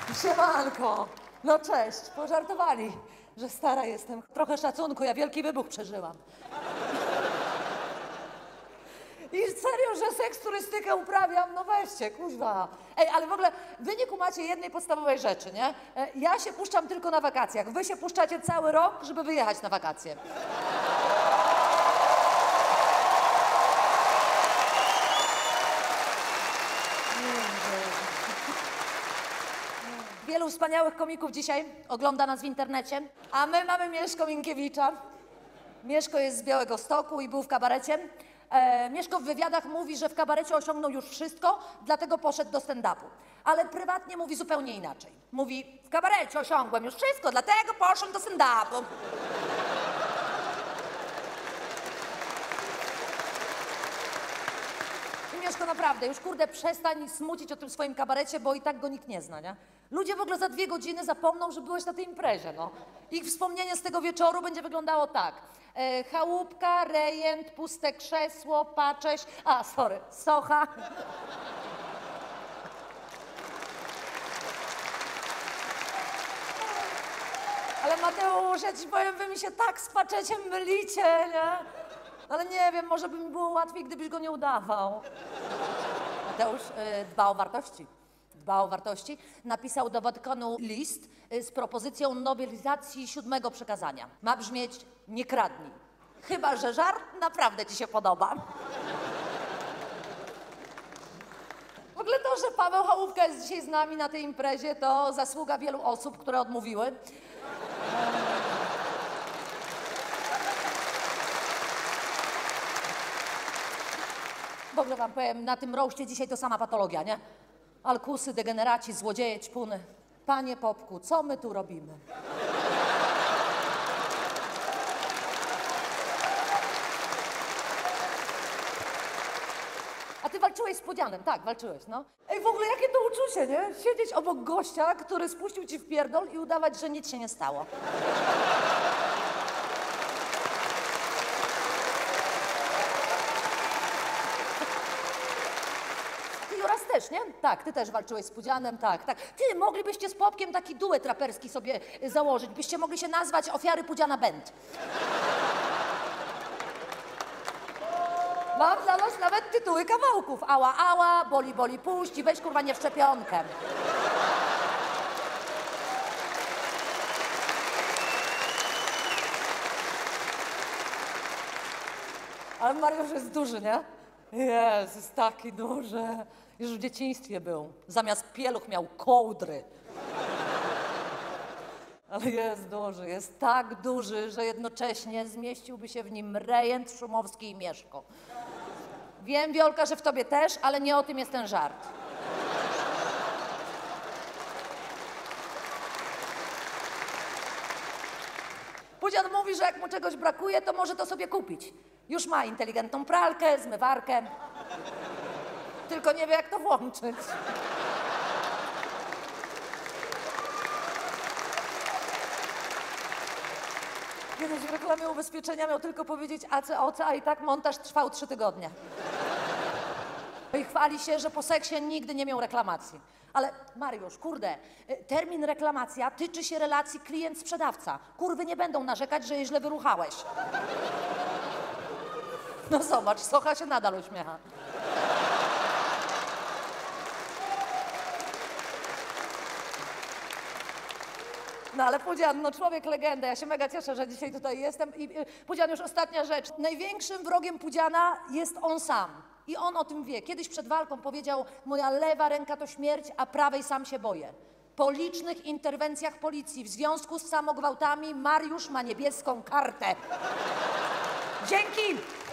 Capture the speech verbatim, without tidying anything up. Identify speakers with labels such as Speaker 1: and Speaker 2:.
Speaker 1: Siemanko! No cześć, pożartowali, że stara jestem. Trochę szacunku, ja wielki wybuch przeżyłam. I serio, że seks turystykę uprawiam? No weźcie, kuźwa. Ej, ale w ogóle wy nie kumacie jednej podstawowej rzeczy, nie? E, Ja się puszczam tylko na wakacjach. Wy się puszczacie cały rok, żeby wyjechać na wakacje. Wielu wspaniałych komików dzisiaj ogląda nas w internecie, a my mamy Mieszko Minkiewicza. Mieszko jest z Białegostoku i był w kabarecie. E, Mieszko w wywiadach mówi, że w kabarecie osiągnął już wszystko, dlatego poszedł do stand-upu. Ale prywatnie mówi zupełnie inaczej. Mówi, w kabarecie osiągłem już wszystko, dlatego poszedłem do stand-upu. I Mieszko, naprawdę, już kurde przestań smucić o tym swoim kabarecie, bo i tak go nikt nie zna, nie? Ludzie w ogóle za dwie godziny zapomną, że byłeś na tej imprezie, no. Ich wspomnienie z tego wieczoru będzie wyglądało tak. E, chałupka, rejent, puste krzesło, pacześ, a sorry, socha. Ale Mateusz, ja ci powiem, wy mi się tak z paczeciem mylicie, nie? Ale nie wiem, może by mi było łatwiej, gdybyś go nie udawał. Mateusz y, dba o wartości. Dba o wartości. Napisał do Watykanu list y, z propozycją nowelizacji siódmego przykazania. Ma brzmieć: nie kradnij. Chyba że żart naprawdę ci się podoba. W ogóle to, że Paweł Chałupka jest dzisiaj z nami na tej imprezie, to zasługa wielu osób, które odmówiły. W ogóle wam powiem, na tym roście dzisiaj to sama patologia, nie? Alkusy, degeneraci, złodzieje, ćpuny. Panie Popku, co my tu robimy? A ty walczyłeś z Pudzianem, tak, walczyłeś, no. Ej, w ogóle jakie to uczucie, nie? Siedzieć obok gościa, który spuścił ci w pierdol i udawać, że nic się nie stało. Też, nie? Tak, ty też walczyłeś z Pudzianem, tak, tak. Ty, moglibyście z Popkiem taki duet raperski sobie y, założyć. Byście mogli się nazwać Ofiary Pudziana Band. Mam dla nas nawet tytuły kawałków. Ała, ała, boli, boli, puść i weź kurwa nie w szczepionkę. Ale Mariusz jest duży, nie? Jest, jest taki duży. Już w dzieciństwie był. Zamiast pieluch miał kołdry. Ale jest duży, jest tak duży, że jednocześnie zmieściłby się w nim rejent, Szumowski i Mieszko. Wiem, Wiolka, że w tobie też, ale nie o tym jest ten żart. Pudzian mówi, że jak mu czegoś brakuje, to może to sobie kupić. Już ma inteligentną pralkę, zmywarkę. Tylko nie wie, jak to włączyć. Kiedyś w reklamie ubezpieczenia miał tylko powiedzieć A C O C, a i tak montaż trwał trzy tygodnie. I chwali się, że po seksie nigdy nie miał reklamacji. Ale Mariusz, kurde, termin reklamacja tyczy się relacji klient-sprzedawca. Kurwy nie będą narzekać, że je źle wyruchałeś. No zobacz, socha się nadal uśmiecha. No ale Pudzian, no człowiek legenda, ja się mega cieszę, że dzisiaj tutaj jestem. I Pudzian, już ostatnia rzecz. Największym wrogiem Pudziana jest on sam. I on o tym wie. Kiedyś przed walką powiedział: moja lewa ręka to śmierć, a prawej sam się boję. Po licznych interwencjach policji w związku z samogwałtami Mariusz ma niebieską kartę. Dzięki!